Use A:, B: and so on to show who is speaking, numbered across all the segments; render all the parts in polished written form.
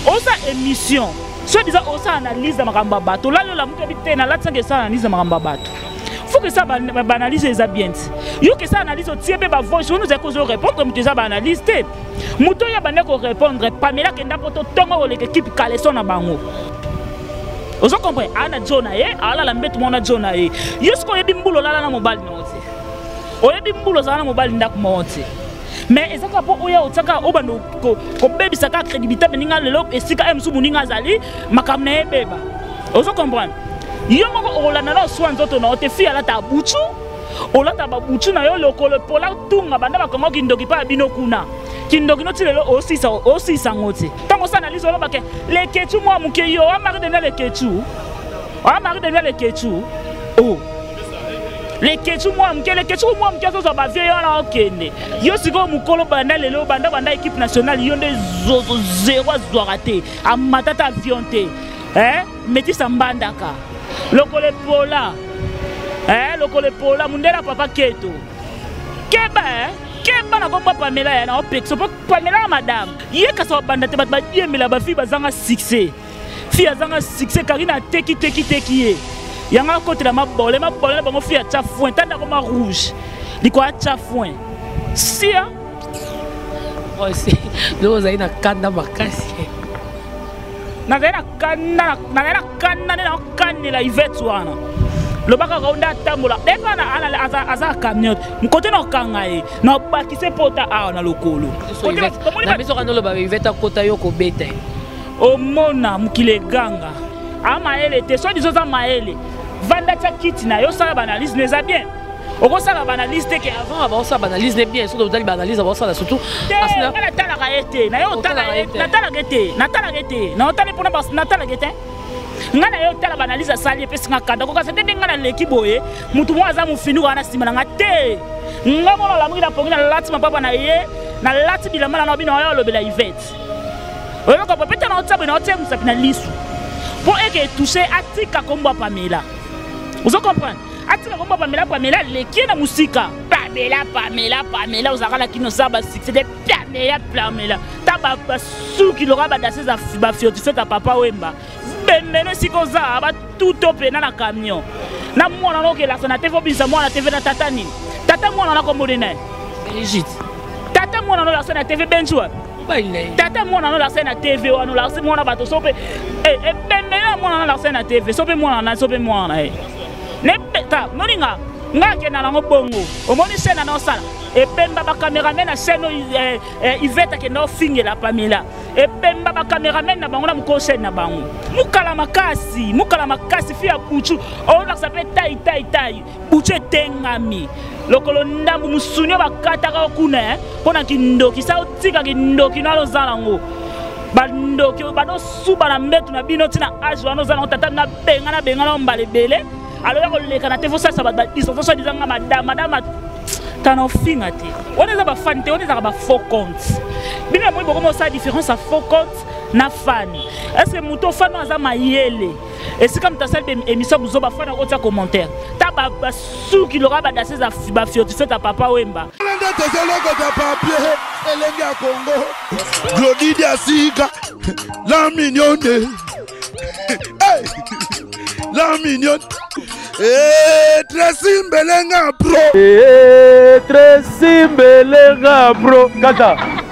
A: osa émission soit disant osa analyse de makamba bato là la mutu habite na la tsanga ça analyse de makamba bato faut que ça banalise les bien yo que ça analyse au tiebe ba voix nous est cause répondre mutu ça banalise té mutu ya bande ko répondre Pamela kenda poto tongo le équipe kaleson na bango ozo comprendre ana jona ye ala la mbetu mona jona ye yusko yebi mbulo la na mobile note oyebi mbulo za na mobile ndako monte mais ezaka po oya otaka obando ko bebisa ka crédibilité beninga lelo esika emsu muninga zali makamna ebeba ozo comprendre yo moko olana na so nzoto na ote fi ala ta buchu olata ba buchu na yo lokolo pola tunga banda bakongo kindoki pa bino kuna kindoki no tilelo osisa ngote tango sa analyse lo bake le kechu mo muke yo amari de le kechu oh les ketchu moi so ba vie yo na okende yo siko mukolo banda lelo banda équipe nationale yo nde zéro raté amatata avion te meti sambandaka lokole pola mundela papa keto keba na komba Pamela ya na opexo Pamela madame yeka so banda te ba diemela ba fi bazanga succès fi azanga succès Karina teki ye yanga côté la mabole bango fi a tchafouin tanda comme rouge liko a tchafouin si hein oh si nous na kanda makasi na kanda na kanela Yvette wana lobaka kaunda tambola eka na aza camion côté na kangaye na bakise pota a na lokolo na biso kana loba Yvette kota yo ko bete o mona mukile ganga amaele te so dizo za maele vanda ta kit na yo sala banalise neza bien oko sala banalise te ke avant ba sala banalise ne bien so do dali banalise ba sala surtout asna na tala gaete na yo tala gaete na otale pona ba na tala gaete ngana yo tala banalise sali pe singa kanda ko kasa te ngana leki boye mutu mo aza mu finu kana sima na te ngamo la mwina pongi na lati mapapa na ye na lati bilama na bino yo lobela Yvette oyo ko peta na otsabe na otem sapina lisu pour eke toucher atika komba Pamela. Vous comprenez? Atika komba Pamela leki na musika. Pamela uzakala kino saba succès Pamela. Taba suki lora ba danser za ba fioti fait à papa Wemba. Bemeno sikoza ba tout opena na camion. Na mwana no ke la sana TV bisa mwana TV na tata ni. Tata mwana na kombo dena. Brigitte. Tata mwana no la sana TV benchwa. Tata mwana no la scène à TV wana la scène mwana bato sope bemela mwana la scène à TV sope mwana ne beta noninga ngake na ngo bongo omoni scène na osala e pemba ba cameraman na scène Yvette ke no fingela Pamela e pemba ba cameraman na bango na mko scène na bango mukala makasi fi ya buchu ona sape tai buchu tengami lokolo ndambu musunyo bakata ka kuna pona kindoki sa otika kindoki na lozala ngo bandoki bado suba na mbetu na bino tina age wana ozala tata na benga na mbalebele alors ya koleka na te fo ça ba distance so disanga madame tano finga te on est ba fan te on est ba faux compte bino mo boko mo sa différence à faux compte na fan est-ce que muto fan aza mayele et si comme ta salle émission buzo ba fan ko commentaire ta ba suki lora ba danser za ba fioti fait à papa Wemba
B: Elenga Congo Glodidia Sika la mignonne la mignonne Tracy Mbelenga bro Kata.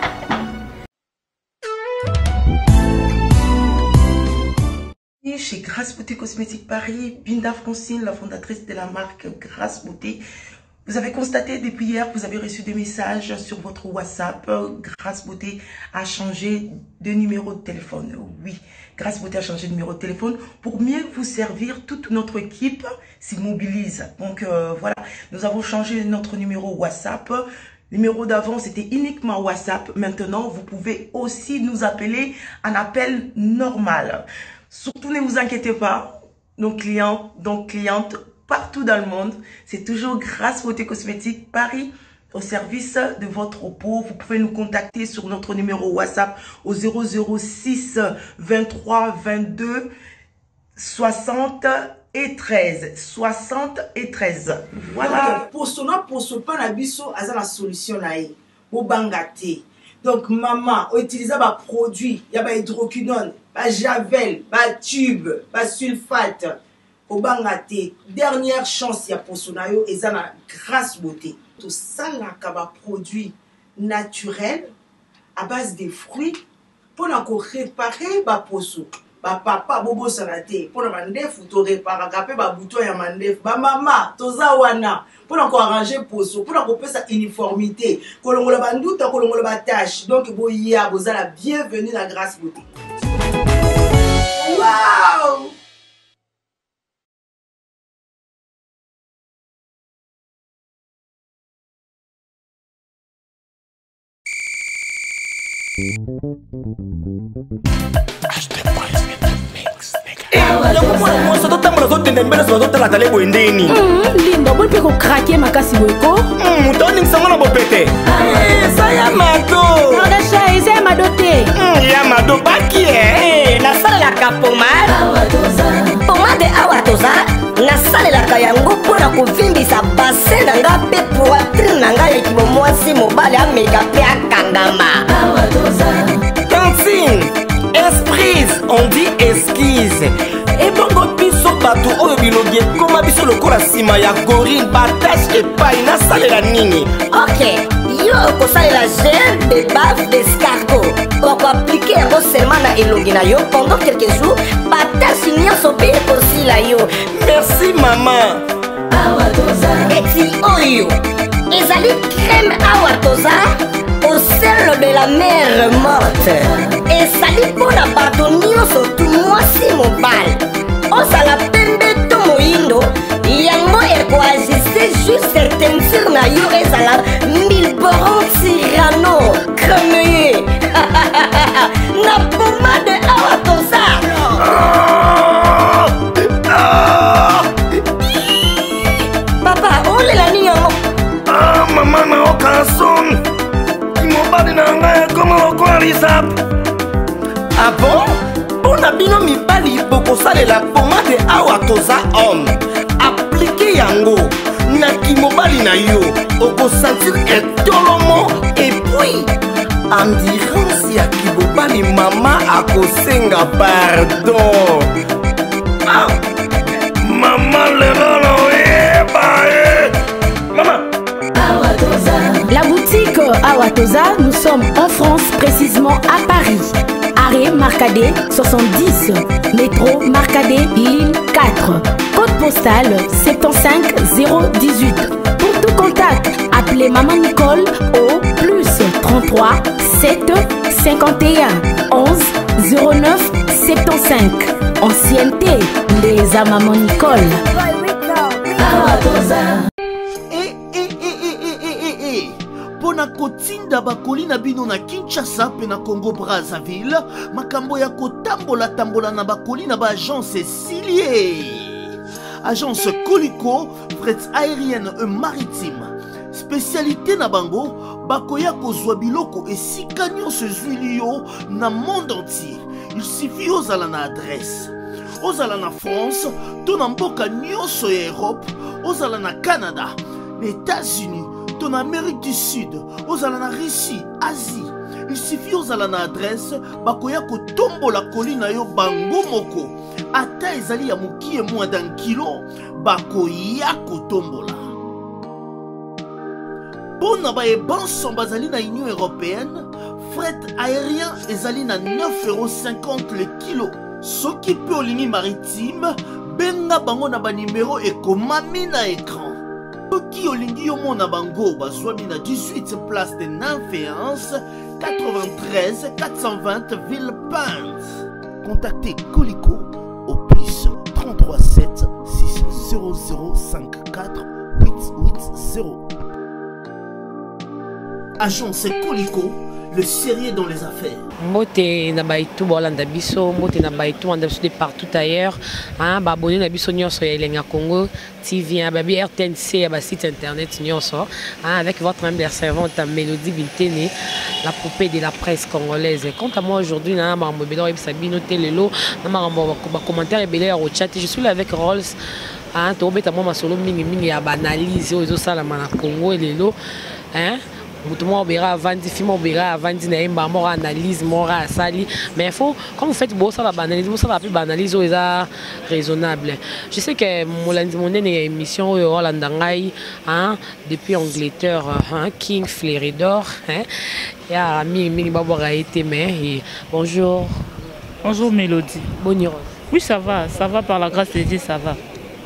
C: Chez Grâce Beauté Cosmétique Paris, Binda Francine, la fondatrice de la marque Grâce Beauté. Vous avez constaté depuis hier, vous avez reçu des messages sur votre WhatsApp. Grâce Beauté a changé de numéro de téléphone. Oui, Grâce Beauté a changé de numéro de téléphone pour mieux vous servir. Toute notre équipe s'y mobilise. Donc voilà, nous avons changé notre numéro WhatsApp. Le numéro d'avant, c'était uniquement WhatsApp. Maintenant, vous pouvez aussi nous appeler en appel normal. Surtout, ne vous inquiétez pas. Nos clients, donc clientes, partout dans le monde, c'est toujours Grâce Beauté Cosmétique Paris au service de votre peau. Vous pouvez nous contacter sur notre numéro WhatsApp au 006 23 22 60 et 13. 60 et 13. Voilà.
D: Pour ce pas la biso, à la solution là. Au bangate. Donc maman, on utilise des produits, il y a hydroquinone, javel, tube, sulfate. Au bangate, dernière chance, il y a pour sonayo et ça la grâce beauté. Tout ça là, un produit naturel à base de fruits pour réparer ba poso. Ba papa bobo salate pour mandef to réparer capé ba bouton ya mandef. Ba mama toza wana pour arranger poso, pour faire sa uniformité. Kolongola banduta kolongola ba tâche. Donc boya bozala bienvenue dans la grâce beauté. Wow!
E: Linda, vous pouvez craquer ma casse weko.
F: Ça y a mato.
E: C'est ma doté.
F: Ya mado baki
G: na salle la capomade. Pomade awatoza. Na salle la kayango pour la kovimbisa bassin nanga pe poitrine nanga ya kibomwasi mobali ameka pe akangama.
F: Tantine, esprise, on dit esquisse. Et bongo biso bato oyo bilogie koma biso lokola sima ya gorille batashe epai na salela nini.
G: Ok, yo okosalela gel de bave d'escargot. Oko appliquer yango seulement na elongi na yo pendant quelques jours. Batashe nyonso pe ekosila yo.
F: Merci maman.
G: Eti oyo ezali crème awatoza au sel de la mer morte. Ezali mpona bato nyonso tu mwasi mobali osala pembe to moyindo yango ekoajuste juste teinture na yo ezala Milboron Cyrano cremeye na pomade awatoza. Papa olela nini yango?
F: Mama na okason mobali na ngai koma lokola lisap. Ah bon? Pona bino mibali bokosalela pomade awa toza homme. Appliquez yango na kimobali na yo okosentir etolomo et puis endurance ya kibobali mama akosenga pardon. Ah, mama lerala maman.
E: La boutique Awatoza, nous sommes en France, précisément à Paris. Arrêt Marcadet 70, métro Marcadet ligne 4, code postal 75018. Pour tout contact, appelez Maman Nicole au plus 33 7 51 11 09 75. Ancienneté, les à Maman Nicole.
H: Pona kotinda bakoli na bino na Kinshasa pe na Congo Brazzaville, makambo ya kotambola tambola na bakoli na ba agence Silier. Agence Colicot, fret aérienne et maritime. Spécialité na bango, bakoya kozwa biloko esika nyonso zwili yo na monde entier. Il suffit ozala na adresse. Ozala na France, to na mboka nyonso ya Europe, ozala na Canada, les États-Unis, ton Amérique du Sud, ozala na Russie, Asie. Il suffit ozala na adresse, bakoya kotombola kolina yo bango moko. Ata ezali ya mokie moins d'un kilo, bakoya kotombola. Pona ba ebanson bazali na Union Européenne, fret aérien ezali na 9,50 € le kilo. Soki pe olingi maritime, benga bango na ba numéro ekomami na écran. Soki olingi yo mona bango bazwami na 18 place de Nanféance, 93 420 Villepinte. Contactez Colicot au plus 33 7 600 54 880. Agence Colicot, le sérieux dans les affaires.
I: Mbote na baitu bolanda biso, mbote na baitu anda biso de partout ailleurs. Hein, ba abonné na biso nyonso ya Elenga Congo TV, hein, babi RTNC ya ba site internet nyonso. Hein, avec votre humble servante Mélodie Bintene, la poupée de la presse congolaise. Quant à moi aujourd'hui na ba mbobelo ebisa bino telelo, na ma ba commentaire ebele au chat. Je suis là avec Rolls. To beta moi masolo mingi mingi ya banaliser ozo sala na Congo elelo. Hein? Moutouma obéra à Vandi, film obéra à Vandi, naïma, mort analyse, mort à Sali. Mais il faut, quand vous faites beau, ça la banalise, ça la plus banalise, c'est raisonnable. Je sais que mon émission au Hollandangai, depuis Angleterre, King Fléridor, il y a Mimi Babora été mais bonjour.
A: Bonjour Mélodie.
I: Bonjour.
A: Oui, ça va par la grâce de Dieu, ça va.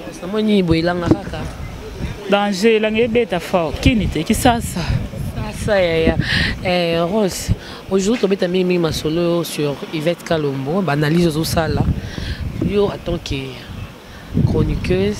A: Danger, l'année bête fort. Qui n'était qui ça?
I: Rose, aujourd'hui, tu as mis ma solo sur Yvette Kalombo, analyse au ça là. Yo, en tant que chroniqueuse.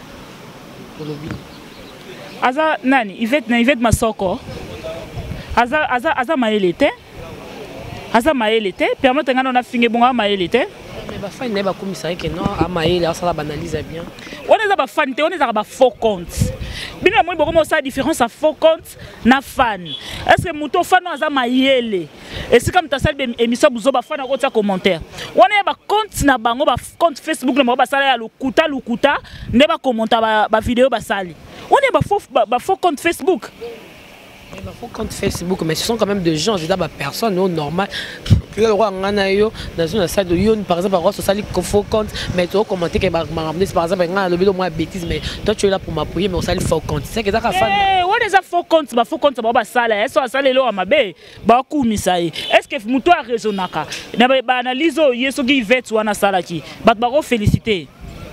A: Aza nani, Yvette Masoko. Aza maélité. Aza maélité. Permettez qu'on a fini bon à maélité.
I: Mais bah fan n'est pas comme ça que non, à maélé, ça la banalise bien.
A: On est pas fan, on est pas faux compte. Bien moi beaucoup ça différence à faux compte na fan. Est-ce que muto fan aza maélé? Et c'est comme ta salle émission buzo ba fan à commentaire. On est pas compte na bango ba compte Facebook na ba sala ya lukuta ne ba commenter ba vidéo ba sali. On est pas faux compte Facebook.
I: Il faut compte Facebook, mais ce sont quand même des gens, c'est des personnes normales. Le roi dans une salle de Yon, par exemple, on se faux compte, mais tu as commenté que par exemple, le moins bêtise, mais toi tu es là pour m'appuyer, mais on s'allie faux compte. C'est que ça fait.
A: On est à faux compte, bah ça là, ça ça là ma bé, bah kumisai. Est-ce que muto a raisonnaka? Na ba analyse yeso qui Yvette wana sala ki. Ba féliciter.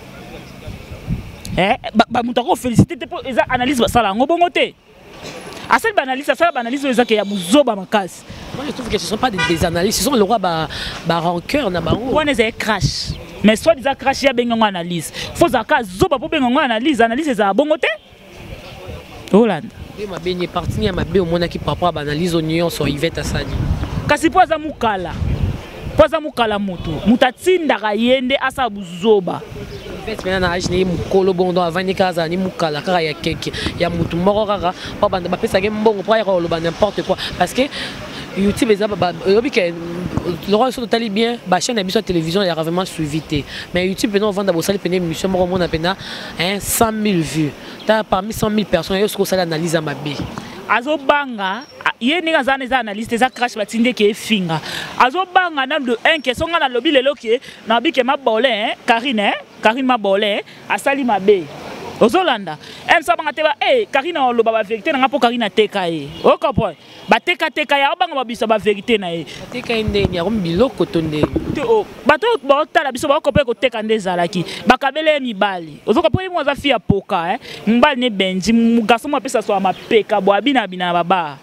A: Ba muto ko féliciter pour les analyse ba sala ngobongote. À cette analyse, ça analyse les accueils à Bouzoba Makas.
I: Moi je trouve que ce ne sont pas des analyses, ce sont le roi rancœur na bango.
A: On est crash. Mais soit des crash ya bengo analyse. Faut zaka zoba pour bengo analyse za bongote. Hollande.
I: Et ma benye parti ma be au mona qui papa analyse oignon sur Yvette Asadi.
A: Kasi poza mukala. Poza mukala mutu. Mutatinda kayende asa Bouzoba.
I: Yvette maintenant na ajini mukolo bondo avani kaza ni mukala kaka ya keke ya mutu moko kaka pa banda ba pesa game bongo pa ya ko loba n'importe quoi parce que YouTube les obi que le roi sur tali bien ba chaîne émission télévision il y a vraiment suivité mais YouTube maintenant vend d'abord ça les peine émission moko mona pena 100 000 vues parmi 100 000 personnes yo ce que ça l'analyse à ma bé
A: azobanga ye ninga zane za analyste za crash batinde ke finga azobanga na de 1 question na lobby lelo ke na bi ke mabole Karine mabole asali mabe ozolanda en sabanga teba Karine loba ba vérité na ngapo Karine teka o comprend ba teka ya banga ba bisa ba vérité na
I: teka ndeni ya biloko tonde
A: bato ba tala biso ba kopé ko teka ndezalaki bakabele mibali ozokopa mo za fia poka mbali ne benji mugaso mo pesa so mapeka bo abina baba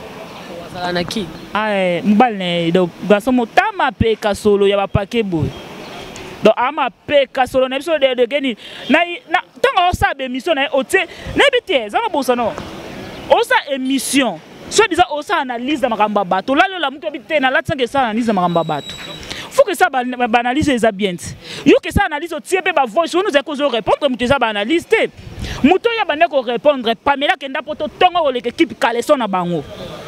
I: anaki
A: mbali ne do gaso mo tama peka solo ya ba pakebo donc ama peka solo na biso de geni na tanga osa émission na ote na bité za bosa no osa émission soit disant osa analyse na makamba bato là la muto bité na la tsanga ça analyse na makamba bato faut que ça banalise les bien yo que ça analyse otie pe ba voice nous écoute répondre muto ça banalise te muto ya bande ko répondre Pamela kenda poto tongo le équipe kaleson na bango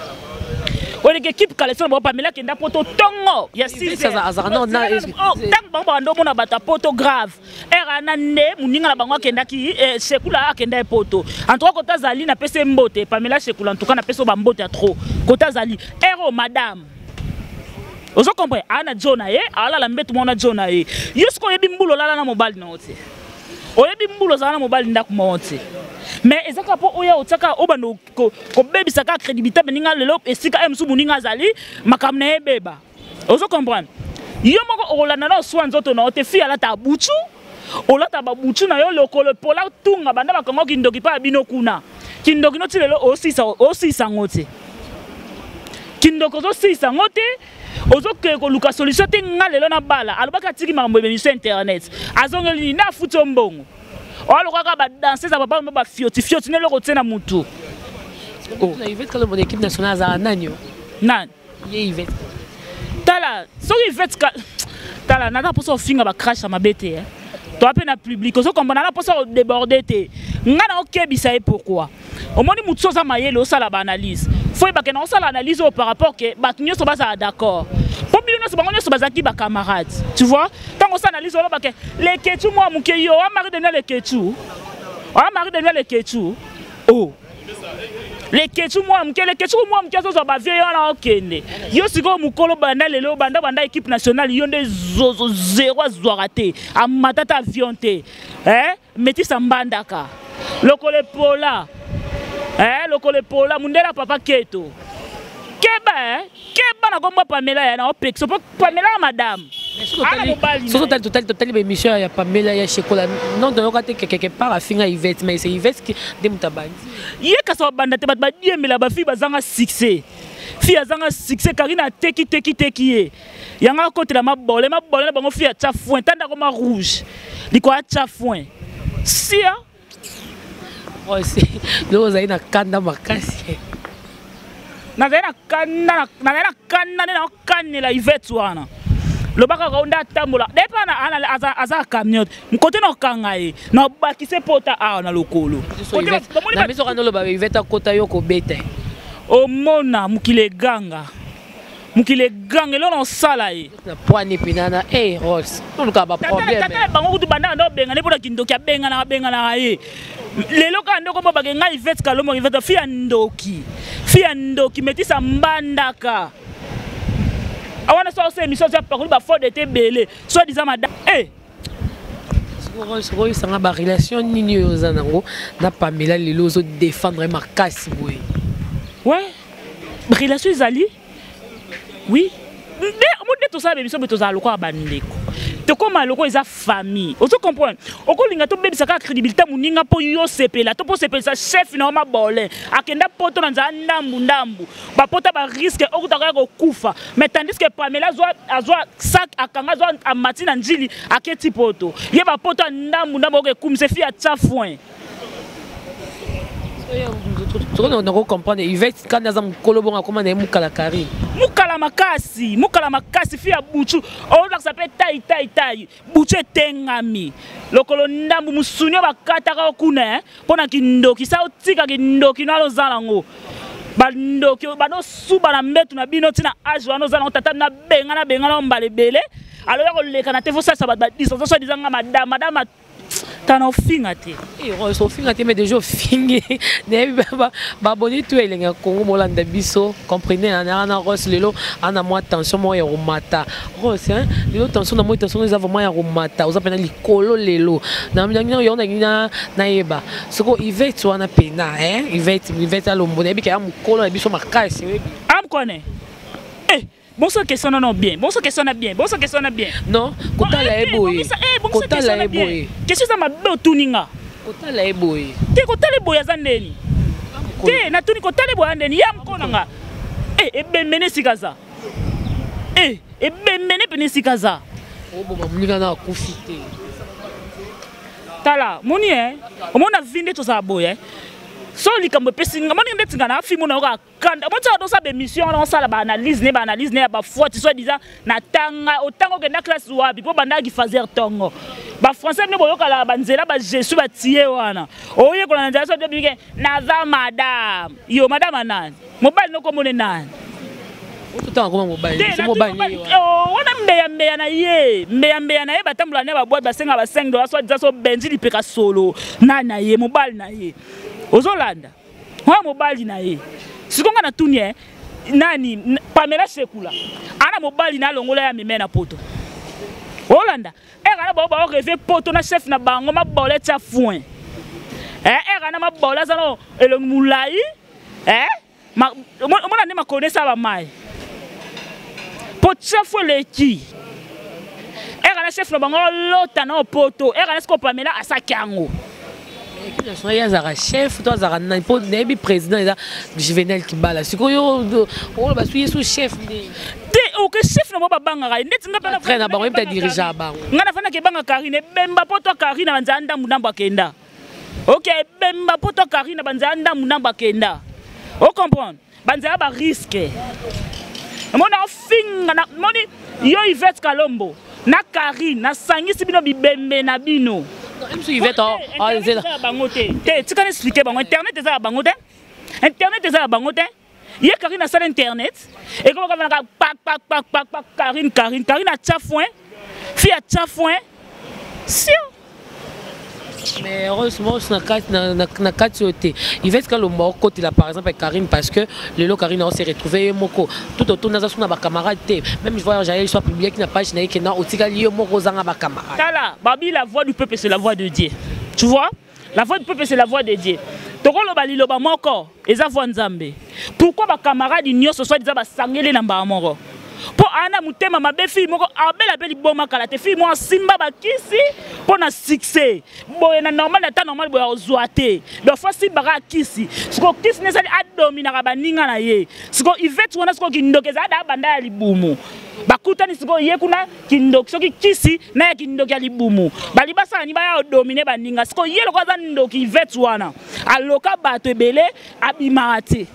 A: on est équipe Kaleson ba Pamela kenda poto tongo ya 6
I: ça non na
A: tant bango ndo mona bata poto grave era na ne muninga na bango kenda ki sekula kenda poto en trois kota zali na pese mbote Pamela sekula en tout cas na pese ba mbote trop kota zali ero madame ozo comprendre ana jona ala la mbetu mona jona yusko yebi mbulo lala na mobile na ote oyebi mbulo zala na mobile ndaku monte mais ezaka po oya otaka obano ko bebisa ka crédibilité beninga lelo esika emsu muninga zali makamna ebeba ozo comprendre yo moko olanda na swa nzoto na ote fi ala ta buchu olata ba buchu na yo lokolo pola tunga banda bakongo kindoki pa bino kuna kindoki no tilelo osisa ngote kindoko zo sisa ngote ozo ke ko luka solution te ngalelo na bala alobaka tiki mambo émission internet azongeli na futo mbongo olo kaka ba danser za papa ba fioti ne lo kotena mutu
I: na Yvette quand mon équipe nationale za nanyo
A: nan
I: ye Yvette
A: tala so Yvette tala nada poso finga ba crash ma bete to ape na public ozo komba na poso déborder te ngana okebisa pourquoi au moins mutu za mayele o sala ba analyse faut ba que non sala analyse par rapport que ba nyo so ba za d'accord pour bien nous bango so ba za ki ba camarades tu vois tant on s'analyse on ba que les ketu moi muke yo a mari de les ketu oh le kechu moi so ba vieille wana okende yo siko mukolo banda lelo banda équipe nationale yo nde zozo zéro azwakate amatata avion te metisa mbandaka lokole pola mundela papa keto keba na komba Pamela ya na opexo Pamela madame
I: Total émission ya Pamela ya Chekola non de côté quelque part à finga Yvette mais c'est Yvette qui demutabandi
A: yeka so banda te bat diemela ba fi bazanga succès fi azanga succès Karina teki ye yanga côté la mabole na bango fi ya tchafouin tanda comme rouge liko ya tchafouin sia oh c'est loza ina kanda makasi na kanela Yvette wana lobaka kaunda tambola depa na aza camion mkote na kangaye na bakise pota na lokolo
I: na biso kana loba Yvette akota yo ko bete
A: o mona mukile ganga lo na sala ye
I: na poani pinana Ross on ka ba problème
A: tata bango kutu banda ndo benga ne pona kindoki benga na ye lelo ka ndoko ba nga Yvette Kalomo Yvette fi ndoki metisa mbandaka awana so émission za parole ba fort de tebele soit disant madame
I: Soko sanga ba relation nini yozanango na Pamela lelo zo défendre makasi boy
A: ouais relation ezali oui de tout ça émission beto za loko abandeko te comme loko eza famille on se comprend okolinga to bebisa ka crédibilité muninga po yo sepela to po sepela chef na ma bolé akenda poto na ndambu ba pota ba risque okutaka ko kufa mais tandis que Pamela azwa sac akanga zo amati na njili aketi poto ye ba poto ndambu ke kumse fi a tchafouin
I: on a comprendre Yvette quand nous avons collaboré comment on mukala Karine
A: mukala makasi fi ya buchu on va s'appeler tai buchu tengami lokolo ndambu musunyo bakata ka kuna pona kindoki sa otika kindoki na lozalango bandoki bano suba na mbetu na bino tina age wana ozala tata na benga na mbale bele alors ya koleka na tefo sa ba distance so disanga madame tana ofinga te
I: ofinga te mais déjà ofingi ba boni tu elenga Congo molanda biso comprenez ana Ross lelo ana moi tension mo ya romata Ross lelo tension na moi tension eza vraiment ya romata oza pena likolo lelo na yona na yeba soko Yvette wana pena Yvette alombo na bika ya mukolo na biso makasi
A: am kone bonsoir question non bien. Bonsoir question bien.
I: Non, kota la eboye. Kota la eboye.
A: Qu'est-ce que ça m'a be tuninga?
I: Kota la eboye.
A: Te kota le boya zandeni. Te na tuni kota le boya ndeni yam konanga. Ebemene sikaza. Ebemene pene sikaza.
I: Obo mamunika na kufite.
A: Tala, moni omona vinde to za boya. So likambo pesinga moni ndetinga na filmu na oka kanda monta do sa be mission na sala ba analyse ne ba faute soit disant na tanga otango ke na classe wapi po banda ki fazer tongo ba français ne boyoka la banzela ba Jésus ba tie wana oye ko na nzela so de bike na za madame yo madame anani mobile no komone nani
I: otuta ngoma mobile so mobile
A: wana mbeya na ye batambula ne ba boîte ba senga ba 5 dollars soit disant so benji lipeka solo na ye mobile na ye ozolanda wa mobali na ye sikonga na tunie nani Pamela Chekola ana mobali na longola ya mimena poto olanda kana ba rêver poto na chef na bango mabole tcha foin kana mabole za no elong mulai mona ne makonesa ba mai pot chef le ki kana chef na bango lota na poto kana sko Pamela asakango
I: il y a un chef, il y a un président, il y a Juvenel qui bat là. C'est quoi on va suivre sous chef.
A: Ok chef na ba banga ndeti ngapa
I: train na bango peut dirigeant bango.
A: Ngana fana ke banga Karine bemba poto Karine banza ndambu ndamba kenda. Ok bemba poto Karine banza ndambu ndamba kenda. O comprendre? Banza ba risque. Mona finga na moni yo Yvette Kalombo na Karine na sangisi bino bibembe na bino.
I: Yvette
A: tu can expliquer bon internet eza bango te internet eza bango te ye Karine sur internet et comment on va pak Karine a tchafouin fi a tchafouin si
I: Mais heureusement, na kati oté. Il va être le mot côté là par exemple avec Karine parce que le lot Karine on s'est retrouvé moko tout autour na za ba camarade même je vois j'allais soit publier qui n'a pas na qui na otika lié moko zanga ba camarade.
A: Tala, babi la voix du peuple c'est la voix de Dieu. Tu vois? La voix du peuple c'est la voix de Dieu. Tokolo bali loba moko eza voix nzambe. Pourquoi ba camarade nyonso soit déjà ba sangele na ba moko? Po ana mutema mabe fille moko abela beli boma kala te fille mo simba bakisi po na succès boye na normal na ta normal boya ozoate do fa simba ka kisi siko kisi nesali adomina ka baninga na ye siko Yvette wana siko kindokeza da banda ya libumu bakutani siko ye kuna kindok soki kisi na ya kindok ya libumu bali basa ni ba ya odomine baninga siko ye lokoza ndoki Yvette wana aloka bato ebele abimate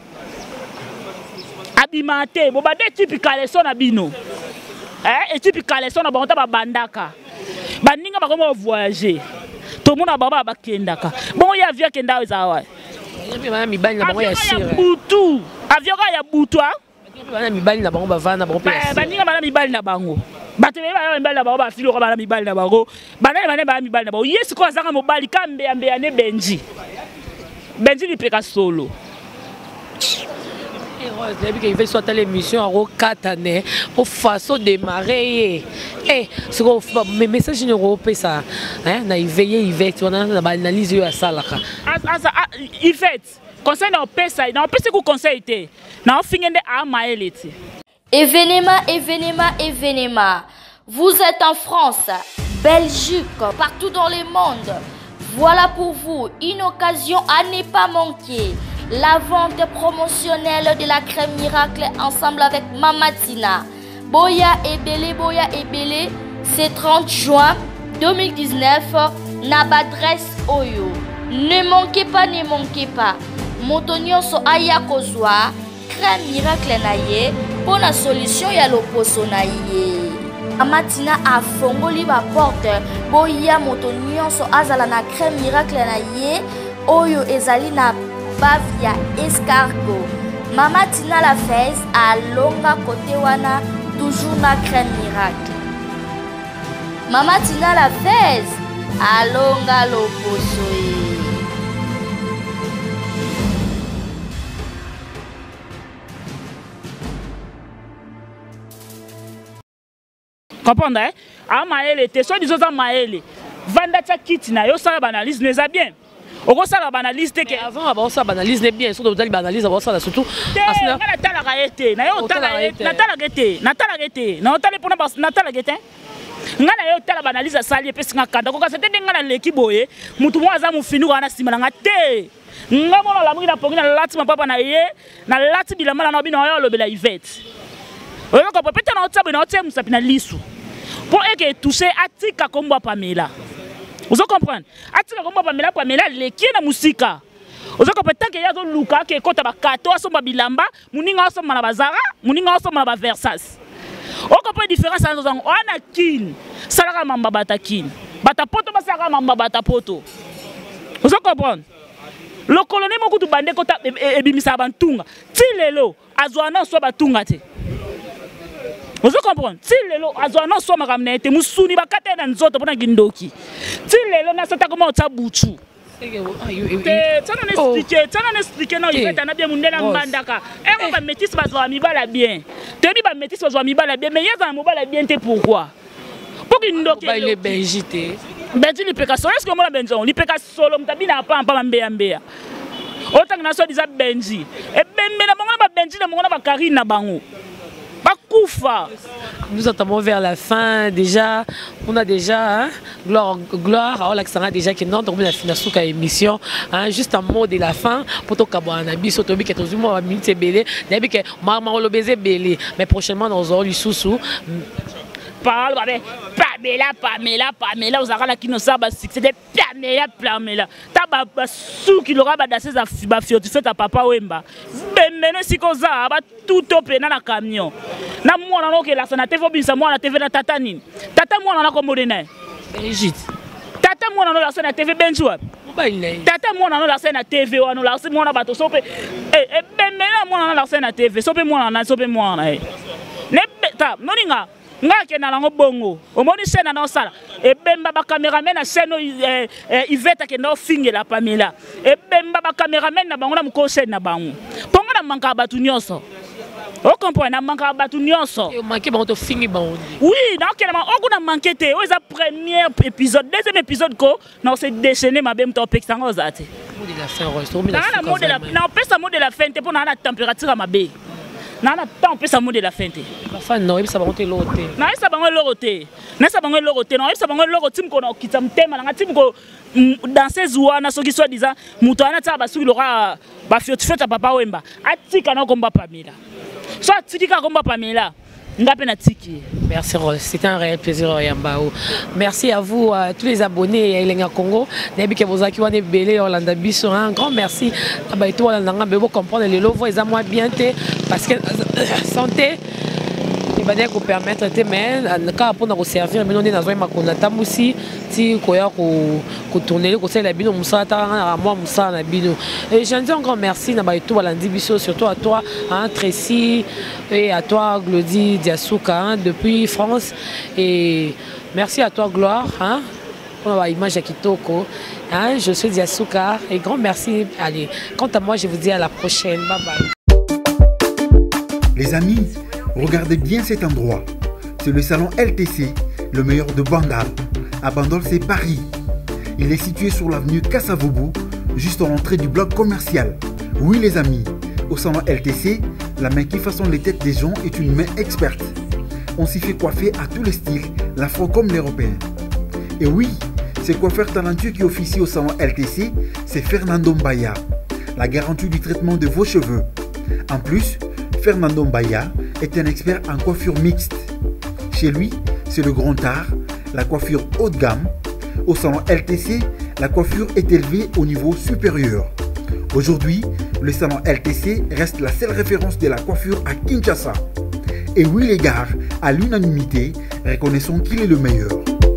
A: abimate bo bade typical son na bino et typical son na bango ta bandaka baninga bakoma voyager to mona baba bakendaka bongo ya avion kenda zawa
I: yebi bana mibali na bango ya sire
A: butu avion ya butu
I: yebi bana mibali na bango bavana bango pe
A: baninga bana mibali na bango bato bana mibali na bango ba filo ko bana mibali na bango bana mibali na bango yesu ko azanga mobali kambe ambe ya ne Benji ni peka solo.
I: Il fait soit l'émission à Rokatane pour façon démarrer. Eh, ce que mes messages européens ça, hein, na veiller Yvette, on a analysé à ça là.
A: Yvette, conseil na pesa, na pesa ku conseil té. Na fingende a maelete.
J: Événement. Vous êtes en France, Belgique, partout dans le monde. Voilà pour vous une occasion à ne pas manquer. La vente promotionnelle de la crème miracle ensemble avec Mamatina. Boya Ebele, c'est 30 juin 2019. Nabadresse Oyo. Ne manquez pas. Motonio so aya kozwa crème miracle naye pour la solution ya loposo naye. Mamatina a fongoli ba porte. Boya motonio so azala na crème miracle naye. Oyo ezali na Bavia escargot. Mamatina la fesse à longa côté wana toujours na crème miracle. Mamatina la fesse à longa loposoe.
A: Comprendre hein? A maele te so dizo za maele. Vanda ta kit na yo sala banalise neza bien. Oko sala banalise te ke
I: avant avant ça banalise n'est bien surtout dans banalise avant ça surtout
A: asna na tala gaete na yo tala na tala gete na otale pona bas na tala gete ngana yo tala banalise sali pesi ngakanda ko kasete ngana leki boye mutu mo aza mufinu wana sima na ngate ngamona la mwina pongina lati papa na ye na lati bilama na bino yo lobela Yvette oyo ko peut-être na otsabe na otsem sapina lisu pour eke toucher atika kombo Pamela. Vous comprenez? Atika kombo Pamela leki na musika. Vous comprenez tant que yazo luka ke kota ba kato asomba bilamba, muninga asomba na bazara, muninga asomba na ba Versace. On comprend différence entre on a kin, salaka mamba bata kin. Bata poto ba salaka mamba bata poto. Vous comprenez? Le colonel mokutu bande kota ebimisa bantunga. Ti lelo azwana so batunga te. Vous comprenez? Si lelo azwana so makamne te musuni bakate na nzoto pona gindoki. Si lelo na sata koma otsabuchu. Tana n'expliquer non Yvette na bien mundela mbandaka. Eko ba métis bazwa mibala bien. Tebi ba métis bazwa mibala bien mais yaza mobala bien te pourquoi? Pour gindoki
I: ba il est benjité.
A: Benji ni peka solo est-ce que mona benjo ni peka solo mtabina pa mbea. Otang na so diza Benji. E bembe na monga ba Benji na monga ba Karine na bango.
I: Nous entendons vers la fin déjà. On a déjà hein, gloire à Alexandra déjà qui est non donc la fin de l'émission. Hein, juste un mot de la fin pour tout cabana biso tobi qui est toujours moi minute belé. D'habitude que maman le baiser belé mais prochainement dans un sous
A: parle Pamela vous aura qui nous ça c'était Pamela ta sou qui l'aura badasser ba fio tu fais ta papa wemba bemene sikoza ba tout opé na camion na mwana no ke la sana TV binsa mwana TV na tata nini tata mwana na ko modena
I: Brigitte
A: tata mwana no la sana TV Benji wa tata mwana no la sana TV wa no la mwana bato sope bemene mwana no la sana TV sope mwana na sope mwana ne ta noninga ngake na lango bongo omoni scène na osala ebemba ba cameraman na scène Yvette ke ndo fingela Pamela ebemba ba cameraman na bango na mko scène na bango ponga na manka batu nyonso o comprend na manka batu nyonso
I: e manke bango to fingi bango
A: oui na okela ma okuna manke te o eza premier épisode deuxième épisode ko na se déchaîner ma bem to pexanga ozate
I: mode la fin reste na
A: mode la na pesa mode la fin te pour na température ma be na temps pesa mode la fin te
I: ba fa no ebisa bango te lote
A: na esa bango lorote na esa bango lorote na esa bango lorote tim ko na okita mtema na tim ko dans ces ouana soki soit disant muto ana tsa basuki lora ba fiot papa wemba atika na komba Pamela so atika komba Pamela ngape na tiki.
I: Merci Rose, c'était un réel plaisir Yambao. Merci à vous tous les abonnés à Elenga Congo. Nebi ke bozaki wane belé Olanda biso un grand merci. Aba eto Olanda nga bebo comprendre les lovo eza moi bien té parce que santé va nous permettre de mais quand on a servir mais on est dans un makona tamusi ti koya ko tourner ko c'est la bino musata à moi musa na bino et je dis encore merci na ba tout balandi biso surtout à toi hein Tracy et à toi Glody Diasuka hein, depuis France et merci à toi Gloire hein pour la image à Kitoko hein je suis Diasuka et grand merci allez quant à moi je vous dis à la prochaine bye bye.
K: Les amis, regardez bien cet endroit. C'est le salon LTC, le meilleur de Bandal. À Bandal, c'est Paris. Il est situé sur l'avenue Kassavoubou, juste à l'entrée du bloc commercial. Oui les amis, au salon LTC, la main qui façonne les têtes des gens est une main experte. On s'y fait coiffer à tous les styles, l'afro comme l'européen. Et oui, ce coiffeur talentueux qui officie au salon LTC, c'est Fernando Mbaya, la garantie du traitement de vos cheveux. En plus, Fernando Mbaya est un expert en coiffure mixte. Chez lui, c'est le grand art, la coiffure haut de gamme. Au salon LTC, la coiffure est élevée au niveau supérieur. Aujourd'hui, le salon LTC reste la seule référence de la coiffure à Kinshasa. Et oui les gars, à l'unanimité, reconnaissons qu'il est le meilleur.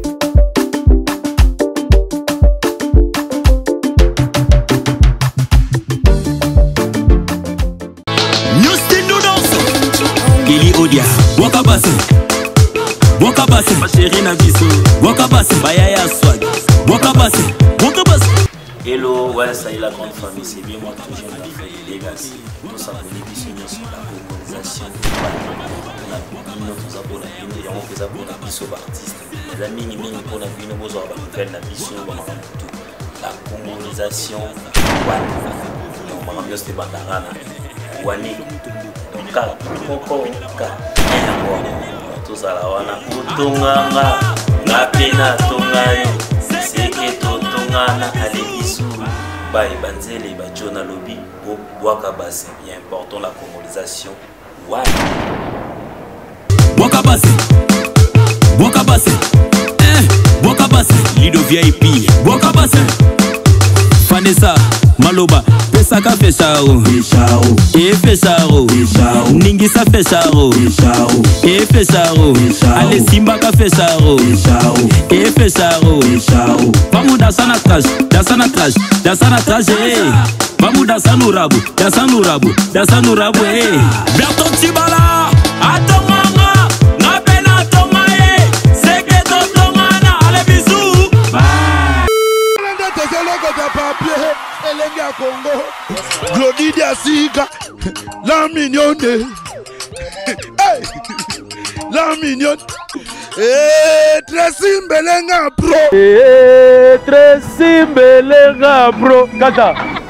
L: Odia, Wakabase, Wakabase, ma chérie Nabiso, Wakabase, Bayaya Swag, Wakabase, Wakabase. Hello, ouais, ça y est la grande famille, c'est bien moi toujours la famille Legacy. Nous sommes venus sur la colonisation. Nous avons fait abonnés biso artistes. Les amis, nous avons fait la colonisation. Nous avons fait Wani ka koko ka tozala wana utunganga ngapena tongayo seke totongana alebisu bai banzele bajona lobi Wakabase bien important la colonisation Wakabase Wakabase Wakabase Lido VIP Wakabase Vanessa Maloba Pesaka fechao E fechao Ningisa fechao E fechao Ale Simbaka fechao E fechao Vamos dançar na traje Dançar na traje Dançar na traje Vamos dançar no rabo Dançar no rabo Dançar no rabo Berton Tibala Atomanga Napena tomae Seke totongana Ale bisou Bye
B: Elenga Congo, Glody Diasuka, la mignonne, hey, la mignonne, Tracy Mbelenga Pro, Tracy Mbelenga Pro, Kata.